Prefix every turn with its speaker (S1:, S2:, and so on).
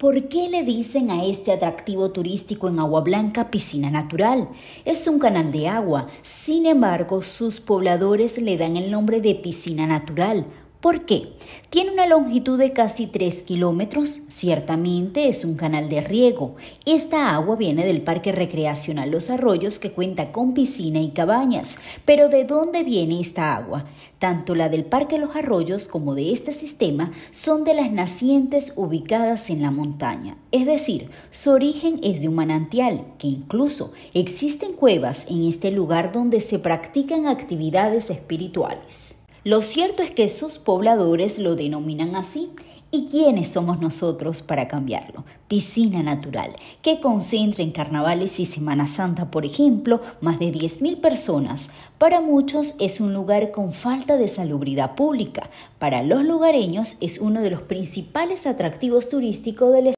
S1: ¿Por qué le dicen a este atractivo turístico en Agua Blanca piscina natural? Es un canal de agua, sin embargo, sus pobladores le dan el nombre de piscina natural. ¿Por qué? Tiene una longitud de casi 3 kilómetros, ciertamente es un canal de riego. Esta agua viene del Parque Recreacional Los Arroyos, que cuenta con piscina y cabañas. Pero ¿de dónde viene esta agua? Tanto la del Parque Los Arroyos como de este sistema son de las nacientes ubicadas en la montaña. Es decir, su origen es de un manantial, que incluso existen cuevas en este lugar donde se practican actividades espirituales. Lo cierto es que sus pobladores lo denominan así. ¿Y quiénes somos nosotros para cambiarlo? Piscina natural, que concentra en carnavales y Semana Santa, por ejemplo, más de 10.000 personas. Para muchos es un lugar con falta de salubridad pública. Para los lugareños es uno de los principales atractivos turísticos del estado.